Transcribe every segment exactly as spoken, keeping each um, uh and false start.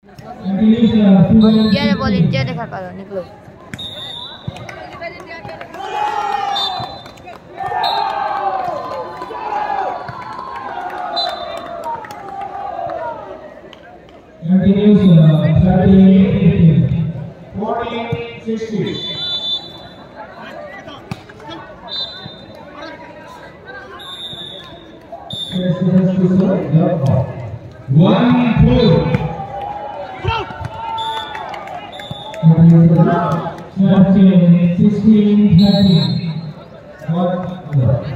Volunteer volunteer देखा करो, निकलो। One four. Thirteen, sixteen, thirteen. One four.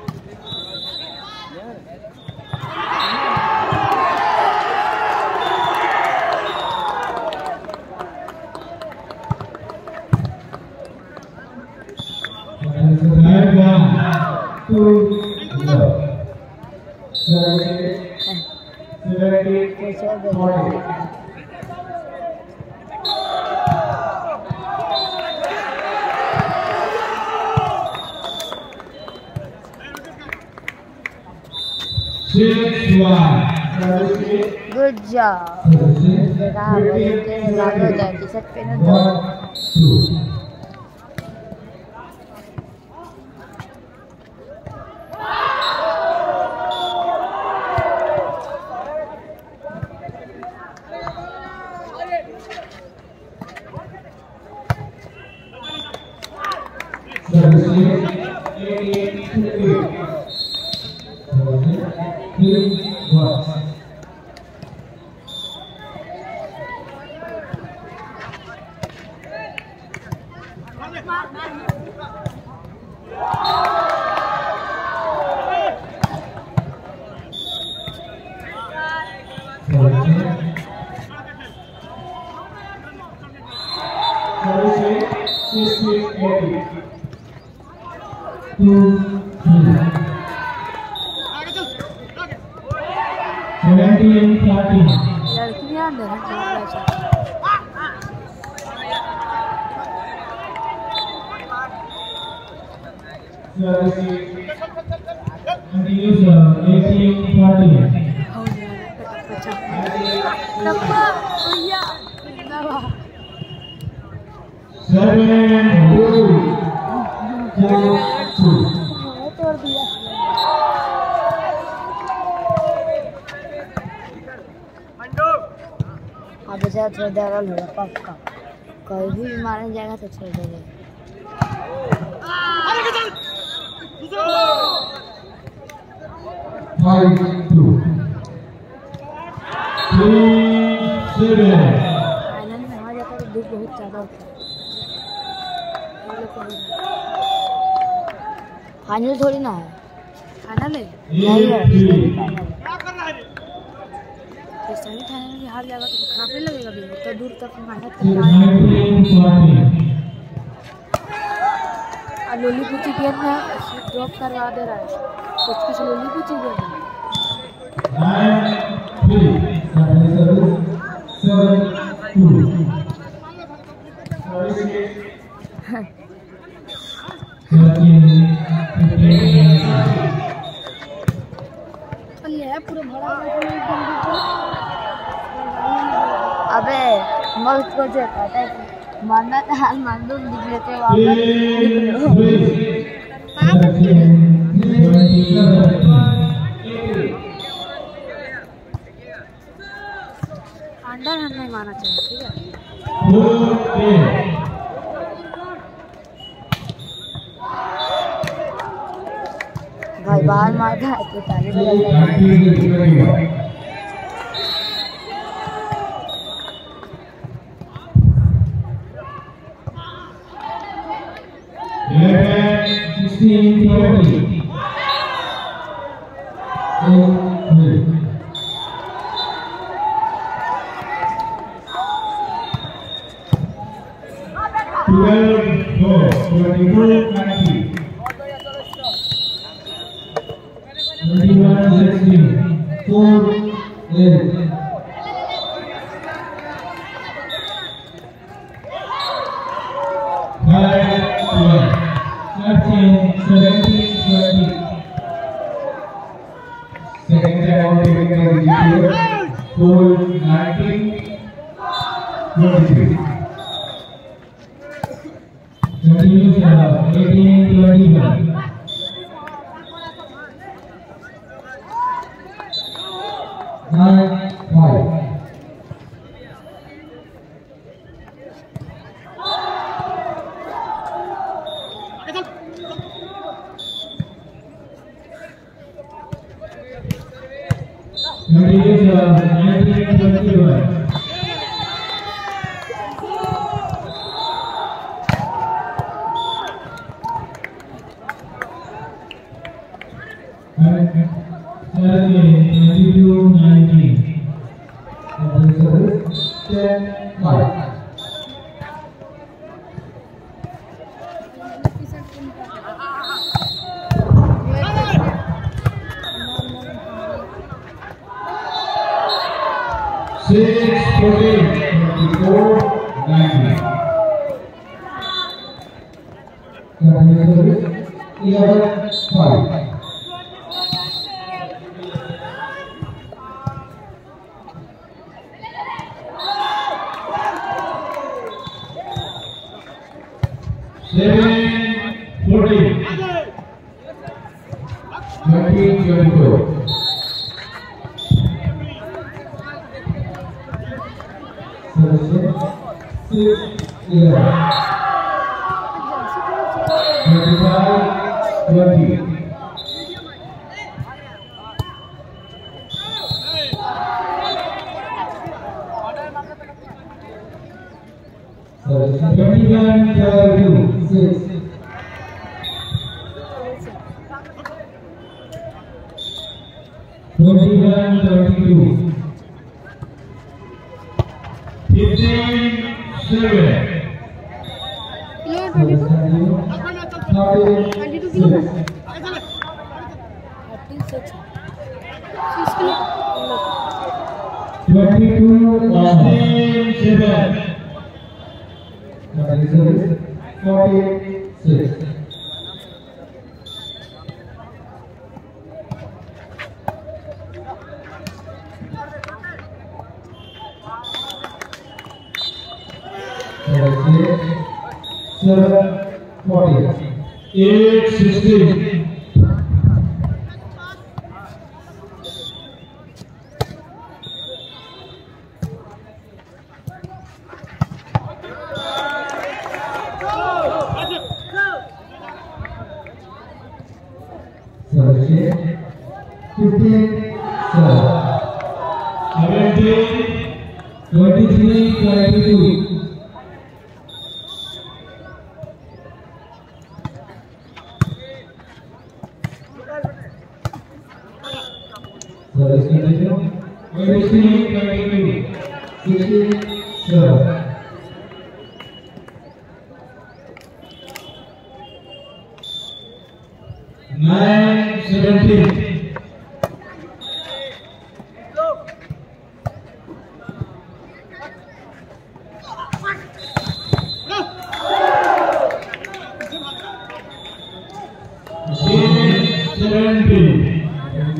Good job. देखा वॉलंटियर लागू होता है, टी-शर्ट पहनो तो। लड़कियां तोड़ दिया। अब बेचारा थोड़ा देर होगा पक्का, कहीं भी मारने जाएगा तो छोड़ देगा। फाइनल में आ जाता तो दुख बहुत ज़्यादा होता है। फाइनल थोड़ी ना है, फाइनल है नहीं है, सेमीफाइनल है। सेमीफाइनल में हार जाएगा तो खराब नहीं लगेगा भी, तो दूर तक मेहनत करना। लोली पूछी गेम में ड्रॉप करवा दे रहा है, कुछ कुछ लोली पूछी गेम में। अबे मस्त को जो कहता है मानना था हाल मान दो, लिख लेते हो अंडर हम नहीं माना चाहिए, ठीक है। भाई बाहर मारता है तो ताली बजाता है। twenty-three. Continues uh, eighteen twenty-one. Nine five. Continues uh, nineteen twenty-one. twenty-two nineteen. ten five. six fourteen. twenty-four nineteen. eleven five. Seven fourteen. Twenty twenty four. Seven six eleven. Twenty five twenty. Twenty-one thirty-two, six. Twenty-one thirty-two. Fifteen seven. twenty-two kilo. Twenty-two seven. forty-six. seven forty. eight sixteen. fifteen seven. seventeen twenty-three twenty-two. twenty-three twenty-two. sixteen seven. nine seventeen. seventeen.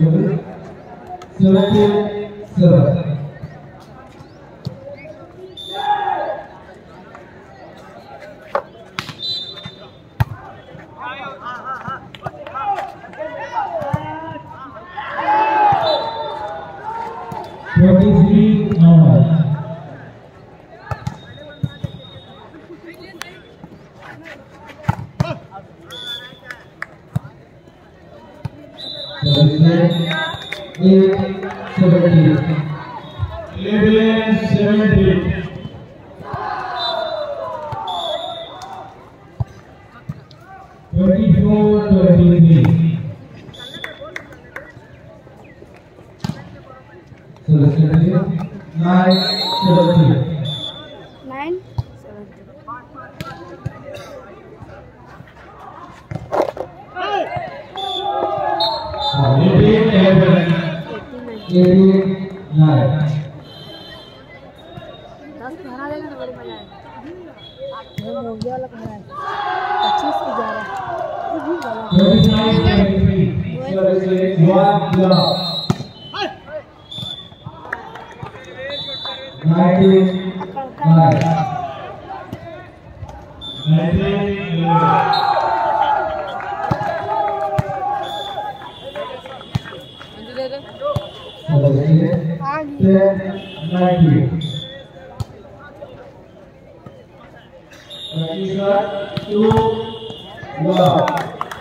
seventeen seven. twenty-three hours. eight seventy. eleven seventy. twenty-four twenty-three. nine seventy. nine eighteen eleven. eighteen nine. दस बना देगा ना बड़ी मजा आएगा। वो मोगिया वाला बना है पच्चीस ग्यारह वो भी nineteen nine. nineteen eleven. ten nineteen. two one.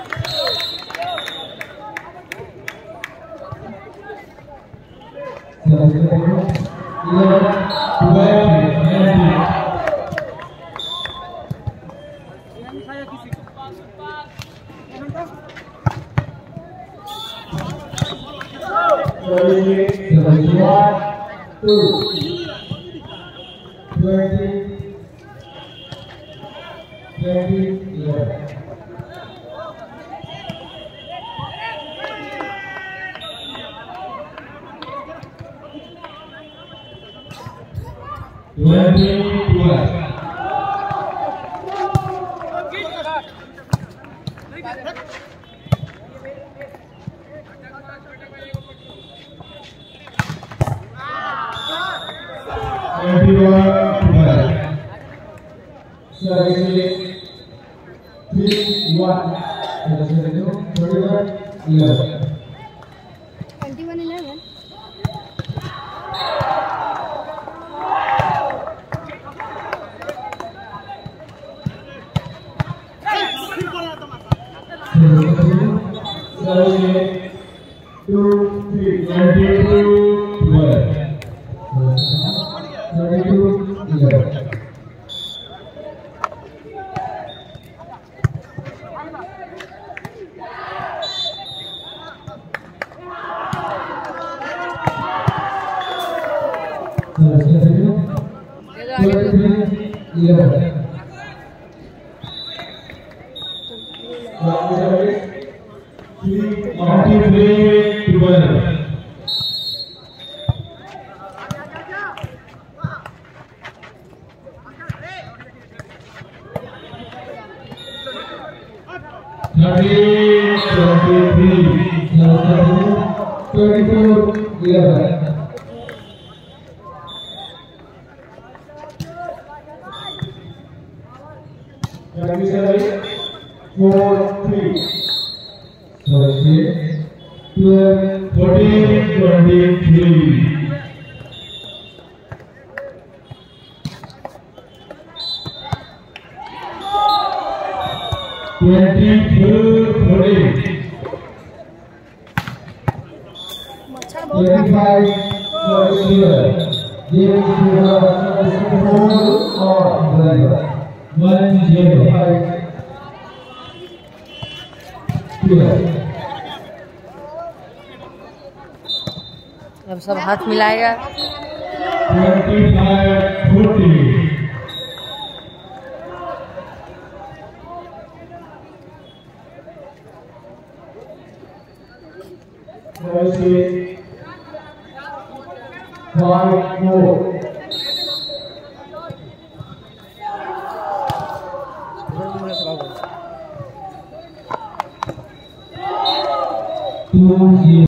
twenty-one eleven. two three twenty-two twelve. thirty-two eleven. अब सब हाथ मिलाएगा। Five more. Two